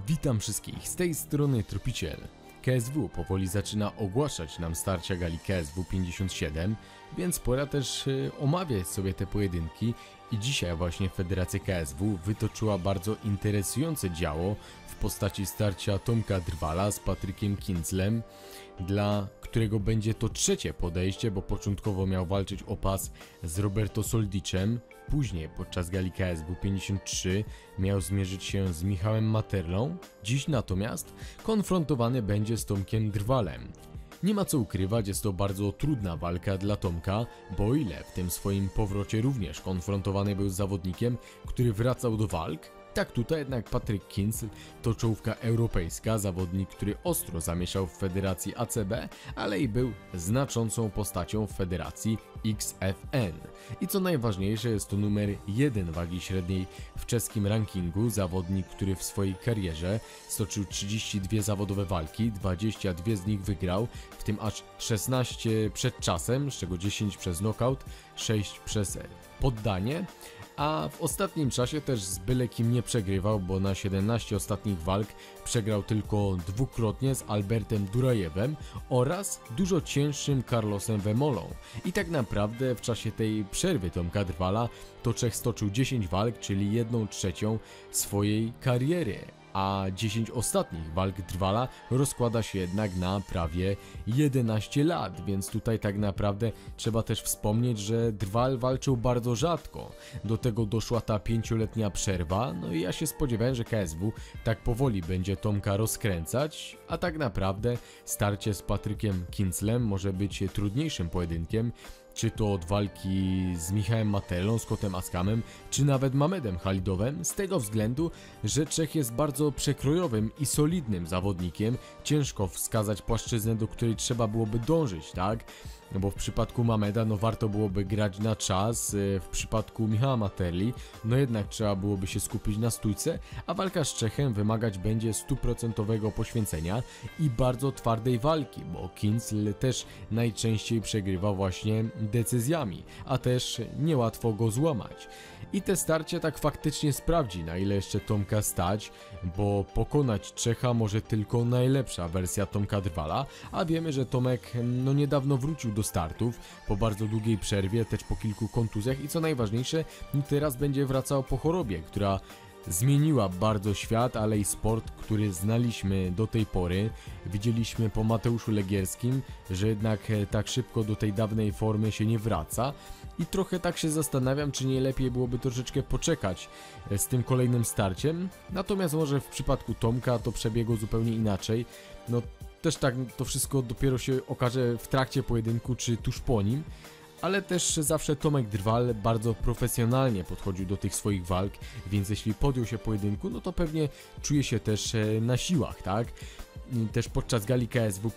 Witam wszystkich, z tej strony Tropiciel. KSW powoli zaczyna ogłaszać nam starcia gali KSW 57, więc pora też omawiać sobie te pojedynki i dzisiaj właśnie Federacja KSW wytoczyła bardzo interesujące działo w postaci starcia Tomka Drwala z Patrykiem Kinzlem, dla którego będzie to trzecie podejście, bo początkowo miał walczyć o pas z Roberto Soldiczem, później podczas gali KSW 53 miał zmierzyć się z Michałem Materlą, dziś natomiast konfrontowany będzie z Tomkiem Drwalem. Nie ma co ukrywać, jest to bardzo trudna walka dla Tomka, bo o ile w tym swoim powrocie również konfrontowany był z zawodnikiem, który wracał do walk, tak tutaj jednak Patryk Kinzl to czołówka europejska, zawodnik, który ostro zamieszał w federacji ACB, ale i był znaczącą postacią w federacji XFN. I co najważniejsze, jest to numer 1 wagi średniej w czeskim rankingu, zawodnik, który w swojej karierze stoczył 32 zawodowe walki, 22 z nich wygrał, w tym aż 16 przed czasem, z czego 10 przez knockout, 6 przez poddanie. A w ostatnim czasie też z byle kim nie przegrywał, bo na 17 ostatnich walk przegrał tylko dwukrotnie z Albertem Durajewem oraz dużo cięższym Carlosem Wemolą. I tak naprawdę w czasie tej przerwy Tomka Drwala to Czech stoczył 10 walk, czyli 1/3 swojej kariery. A 10 ostatnich walk Drwala rozkłada się jednak na prawie 11 lat, więc tutaj tak naprawdę trzeba też wspomnieć, że Drwal walczył bardzo rzadko. Do tego doszła ta 5-letnia przerwa, no i ja się spodziewałem, że KSW tak powoli będzie Tomka rozkręcać, a tak naprawdę starcie z Patrykiem Kinzlem może być trudniejszym pojedynkiem, czy to od walki z Michałem Materlą, Scottem Askamem, czy nawet Mamedem Khalidowem, z tego względu, że Czech jest bardzo przekrojowym i solidnym zawodnikiem. Ciężko wskazać płaszczyznę, do której trzeba byłoby dążyć, tak? Bo w przypadku Mameda warto byłoby grać na czas, w przypadku Michała Materli jednak trzeba byłoby się skupić na stójce, a walka z Czechem wymagać będzie 100% poświęcenia i bardzo twardej walki, bo Kinzl też najczęściej przegrywa właśnie decyzjami, a też niełatwo go złamać. I te starcie tak faktycznie sprawdzi, na ile jeszcze Tomka stać, bo pokonać Czecha może tylko najlepsza wersja Tomka Drwala, a wiemy, że Tomek niedawno wrócił do startów po bardzo długiej przerwie, też po kilku kontuzjach i co najważniejsze, teraz będzie wracał po chorobie, która zmieniła bardzo świat, ale i sport, który znaliśmy do tej pory. Widzieliśmy po Mateuszu Legierskim, że jednak tak szybko do tej dawnej formy się nie wraca i trochę tak się zastanawiam, czy nie lepiej byłoby troszeczkę poczekać z tym kolejnym starciem. Natomiast może w przypadku Tomka to przebiegło zupełnie inaczej. Też tak to wszystko dopiero się okaże w trakcie pojedynku, czy tuż po nim. Ale też zawsze Tomek Drwal bardzo profesjonalnie podchodził do tych swoich walk, więc jeśli podjął się pojedynku, to pewnie czuje się też na siłach, tak? Też podczas gali KSW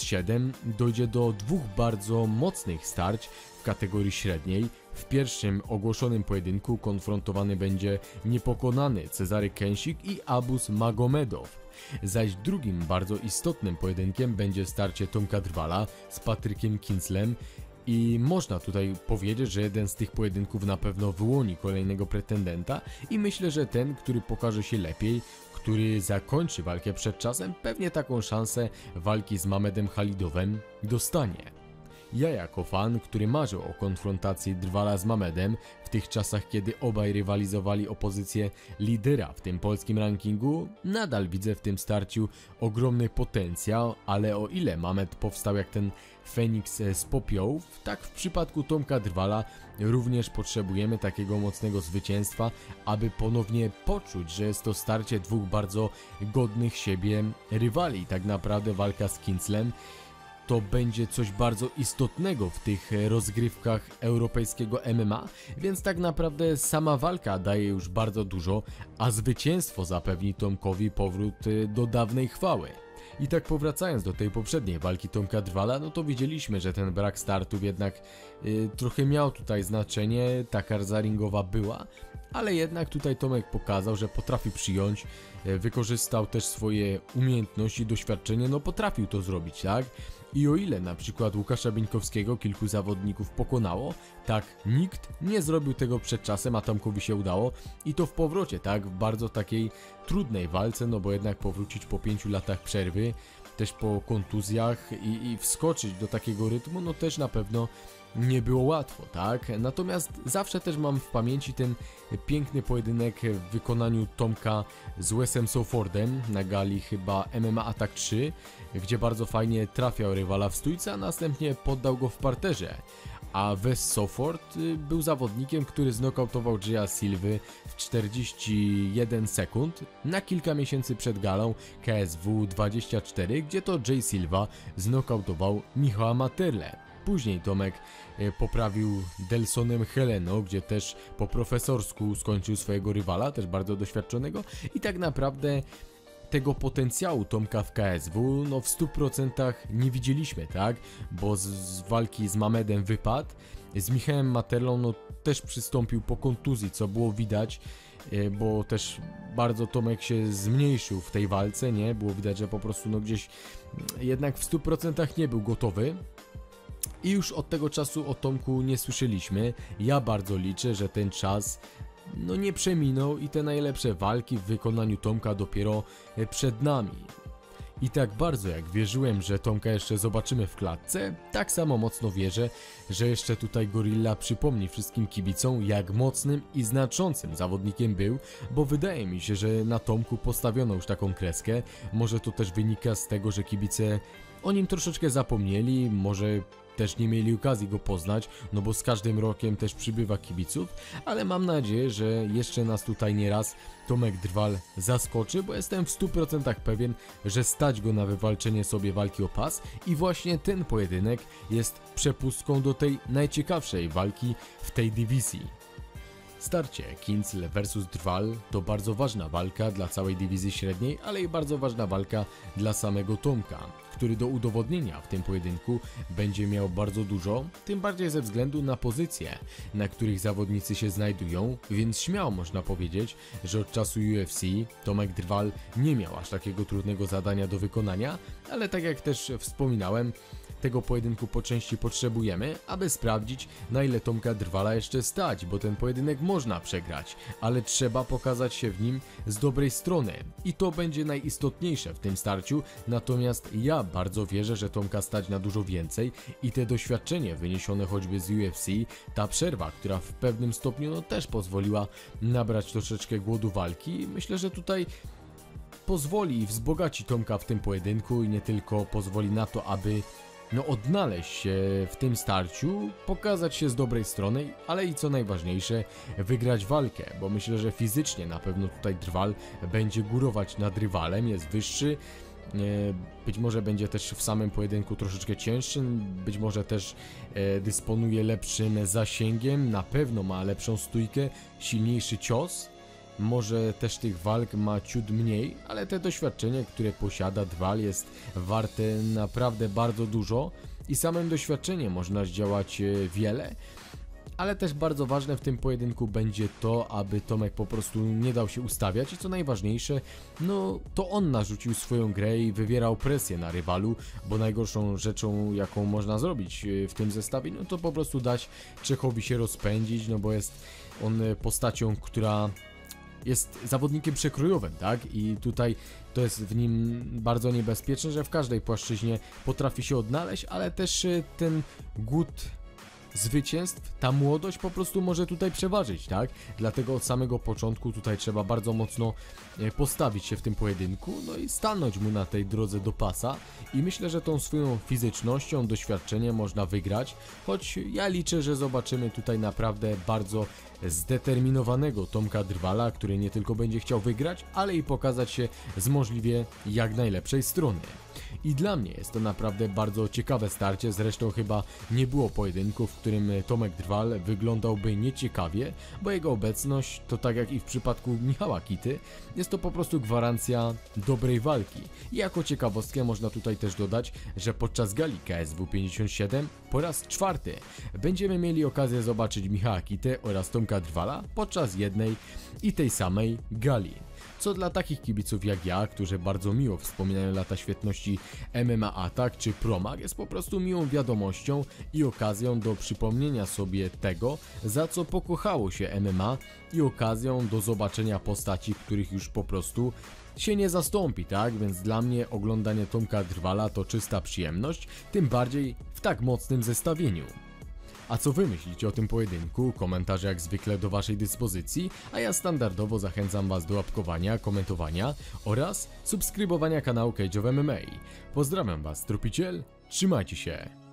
57 dojdzie do dwóch bardzo mocnych starć w kategorii średniej. W pierwszym ogłoszonym pojedynku konfrontowany będzie niepokonany Cezary Kęsik i Abus Magomedow. Zaś drugim bardzo istotnym pojedynkiem będzie starcie Tomka Drwala z Patrykiem Kinzlem. I można tutaj powiedzieć, że jeden z tych pojedynków na pewno wyłoni kolejnego pretendenta i myślę, że ten, który pokaże się lepiej, który zakończy walkę przed czasem, pewnie taką szansę walki z Mamedem Khalidowem dostanie. Ja jako fan, który marzył o konfrontacji Drwala z Mamedem w tych czasach, kiedy obaj rywalizowali o pozycję lidera w tym polskim rankingu, nadal widzę w tym starciu ogromny potencjał, ale o ile Mamed powstał jak ten Feniks z popiołów, tak w przypadku Tomka Drwala również potrzebujemy takiego mocnego zwycięstwa, aby ponownie poczuć, że jest to starcie dwóch bardzo godnych siebie rywali. Tak naprawdę walka z Kinzlem to będzie coś bardzo istotnego w tych rozgrywkach europejskiego MMA, więc tak naprawdę sama walka daje już bardzo dużo, a zwycięstwo zapewni Tomkowi powrót do dawnej chwały. I tak powracając do tej poprzedniej walki Tomka Drwala, to widzieliśmy, że ten brak startów jednak trochę miał tutaj znaczenie, ta karza ringowa była, ale jednak tutaj Tomek pokazał, że potrafi przyjąć, wykorzystał też swoje umiejętności, doświadczenie, potrafił to zrobić, tak? I o ile na przykład Łukasza Bieńkowskiego kilku zawodników pokonało, tak nikt nie zrobił tego przed czasem, a Tomkowi się udało i to w powrocie, tak, w bardzo takiej trudnej walce, no bo jednak powrócić po 5 latach przerwy, też po kontuzjach i wskoczyć do takiego rytmu, no też na pewno nie było łatwo, tak? Natomiast zawsze też mam w pamięci ten piękny pojedynek w wykonaniu Tomka z Wesem Sofordem na gali chyba MMA Attack 3, gdzie bardzo fajnie trafiał rywala w stójce, a następnie poddał go w parterze. A Wes Soford był zawodnikiem, który znokautował Jaya Silvy w 41 sekund na kilka miesięcy przed galą KSW 24, gdzie to Jay Silva znokautował Michała Materle. Później Tomek poprawił Delsonem Heleno, gdzie też po profesorsku skończył swojego rywala, też bardzo doświadczonego, i tak naprawdę tego potencjału Tomka w KSW no w 100% nie widzieliśmy, tak? Bo z walki z Mamedem wypadł, z Michałem Materlą no też przystąpił po kontuzji, co było widać, bo też bardzo Tomek się zmniejszył w tej walce, nie? Było widać, że po prostu no gdzieś jednak w 100% nie był gotowy. I już od tego czasu o Tomku nie słyszeliśmy. Ja bardzo liczę, że ten czas no nie przeminął i te najlepsze walki w wykonaniu Tomka dopiero przed nami. I tak bardzo jak wierzyłem, że Tomka jeszcze zobaczymy w klatce, tak samo mocno wierzę, że jeszcze tutaj Gorilla przypomni wszystkim kibicom, jak mocnym i znaczącym zawodnikiem był, bo wydaje mi się, że na Tomku postawiono już taką kreskę. Może to też wynika z tego, że kibice o nim troszeczkę zapomnieli, może też nie mieli okazji go poznać, no bo z każdym rokiem też przybywa kibiców, ale mam nadzieję, że jeszcze nas tutaj nieraz Tomek Drwal zaskoczy, bo jestem w 100% pewien, że stać go na wywalczenie sobie walki o pas i właśnie ten pojedynek jest przepustką do tej najciekawszej walki w tej dywizji. Starcie Kincl vs Drwal to bardzo ważna walka dla całej dywizji średniej, ale i bardzo ważna walka dla samego Tomka, który do udowodnienia w tym pojedynku będzie miał bardzo dużo, tym bardziej ze względu na pozycje, na których zawodnicy się znajdują, więc śmiało można powiedzieć, że od czasu UFC Tomek Drwal nie miał aż takiego trudnego zadania do wykonania, ale tak jak też wspominałem, tego pojedynku po części potrzebujemy, aby sprawdzić, na ile Tomka Drwala jeszcze stać, bo ten pojedynek można przegrać, ale trzeba pokazać się w nim z dobrej strony i to będzie najistotniejsze w tym starciu, natomiast ja bardzo wierzę, że Tomka stać na dużo więcej i te doświadczenie wyniesione choćby z UFC, ta przerwa, która w pewnym stopniu no, też pozwoliła nabrać troszeczkę głodu walki, myślę, że tutaj pozwoli i wzbogaci Tomka w tym pojedynku i nie tylko pozwoli na to, aby no odnaleźć się w tym starciu, pokazać się z dobrej strony, ale i co najważniejsze, wygrać walkę, bo myślę, że fizycznie na pewno tutaj Drwal będzie górować nad rywalem, jest wyższy, być może będzie też w samym pojedynku troszeczkę cięższy, być może też dysponuje lepszym zasięgiem, na pewno ma lepszą stójkę, silniejszy cios. Może też tych walk ma ciut mniej, ale te doświadczenie, które posiada Drwal, jest warte naprawdę bardzo dużo i samym doświadczeniem można zdziałać wiele, ale też bardzo ważne w tym pojedynku będzie to, aby Tomek po prostu nie dał się ustawiać i co najważniejsze, no to on narzucił swoją grę i wywierał presję na rywalu, bo najgorszą rzeczą, jaką można zrobić w tym zestawieniu, no to po prostu dać Czechowi się rozpędzić, no bo jest on postacią, która jest zawodnikiem przekrojowym, tak? I tutaj to jest w nim bardzo niebezpieczne, że w każdej płaszczyźnie potrafi się odnaleźć, ale też ten głód zwycięstw, ta młodość po prostu może tutaj przeważyć, tak? Dlatego od samego początku tutaj trzeba bardzo mocno postawić się w tym pojedynku, no i stanąć mu na tej drodze do pasa i myślę, że tą swoją fizycznością, doświadczeniem można wygrać, choć ja liczę, że zobaczymy tutaj naprawdę bardzo zdeterminowanego Tomka Drwala, który nie tylko będzie chciał wygrać, ale i pokazać się z możliwie jak najlepszej strony. I dla mnie jest to naprawdę bardzo ciekawe starcie, zresztą chyba nie było pojedynku, w którym Tomek Drwal wyglądałby nieciekawie, bo jego obecność, to tak jak i w przypadku Michała Kity, jest to po prostu gwarancja dobrej walki. I jako ciekawostkę można tutaj też dodać, że podczas gali KSW 57 po raz czwarty będziemy mieli okazję zobaczyć Michała Kitę oraz Tomka Drwala podczas jednej i tej samej gali. co dla takich kibiców jak ja, którzy bardzo miło wspominają lata świetności MMA Attack czy Promag, jest po prostu miłą wiadomością i okazją do przypomnienia sobie tego, za co pokochało się MMA i okazją do zobaczenia postaci, których już po prostu się nie zastąpi, tak? Więc dla mnie oglądanie Tomka Drwala to czysta przyjemność, tym bardziej w tak mocnym zestawieniu. A co wy myślicie o tym pojedynku? Komentarze jak zwykle do waszej dyspozycji, a ja standardowo zachęcam was do łapkowania, komentowania oraz subskrybowania kanału Cage of MMA. Pozdrawiam was, Tropiciel, trzymajcie się!